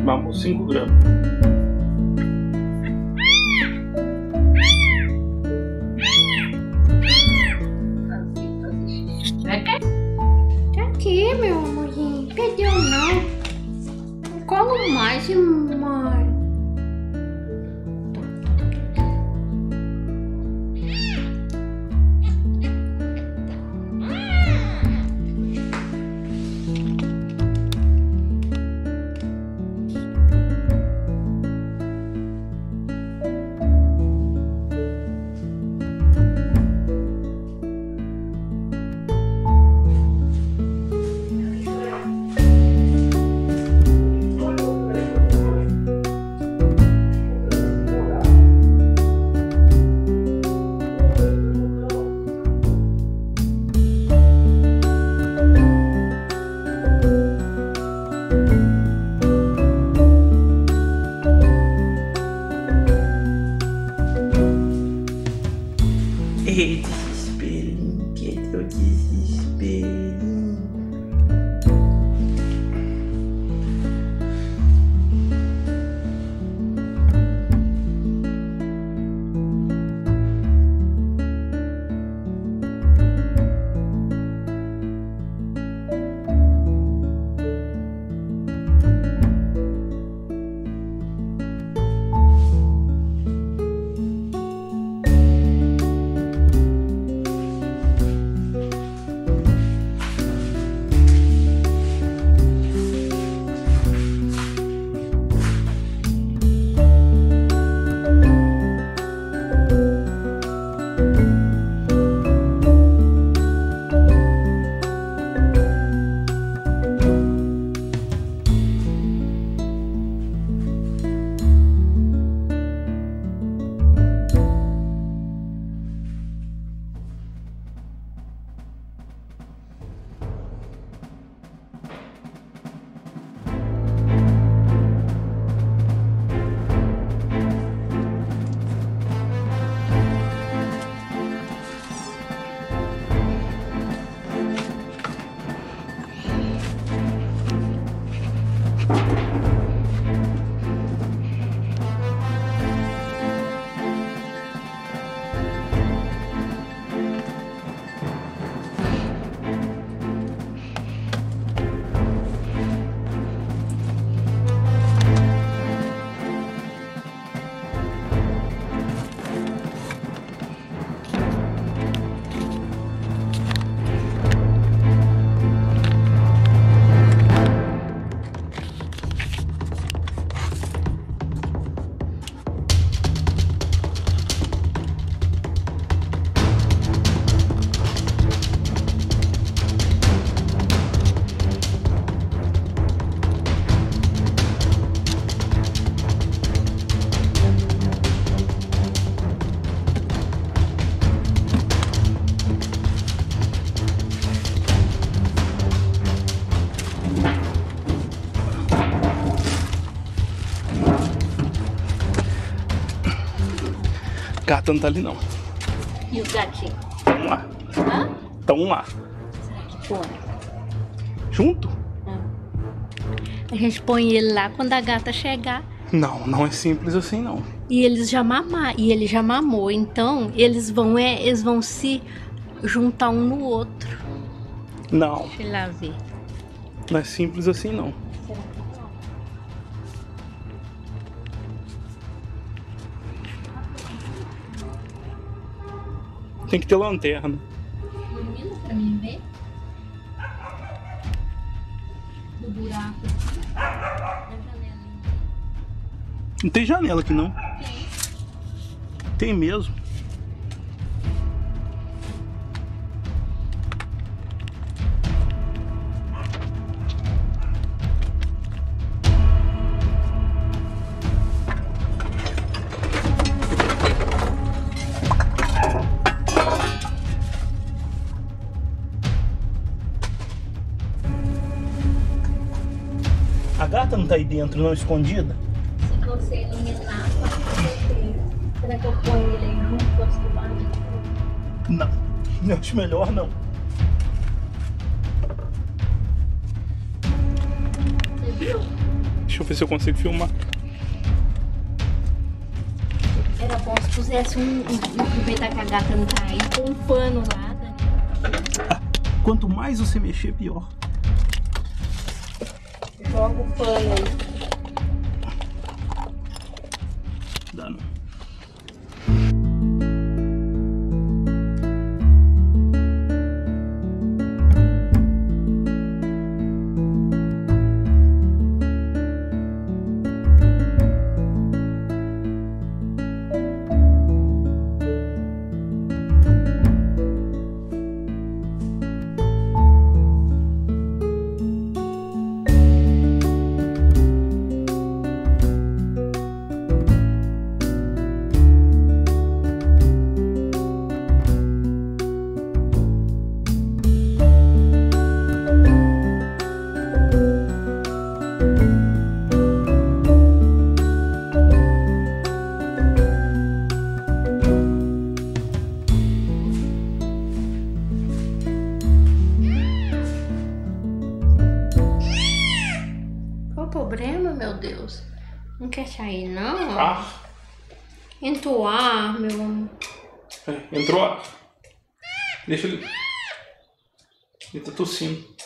Vamos 5 gramas. Aqui, meu amorzinho. Perdeu não. Como mais, mãe? Desesperinho, que é o desesperinho. Gata não tá ali não. E o gatinho? Tão lá. Hã? Tão lá. Será que põe? Junto? A gente põe ele lá quando a gata chegar. Não, não é simples assim não. E eles já e ele já mamou, então eles vão se juntar um no outro. Não, Deixa eu lá ver. não é simples assim não. Será que Tem que ter lanterna. ilumina pra mim ver? Do buraco aqui. Da janela. Não tem janela aqui não. Tem mesmo. A gata não tá aí dentro, não, escondida? Se você iluminar, será que eu ponho ele aí junto com as tomadas? Não, eu acho melhor não. Você viu? Deixa eu ver se eu consigo filmar. Era bom se pusesse aproveitar que a gata não tá aí, com um pano lá. Quanto mais você mexer, pior. Joga o pano aí. Dá não. Qual o problema, meu Deus? Não quer sair, não? Ar. Entrou ar, meu amor. Entrou ar. Deixa ele. Ele tá tossindo.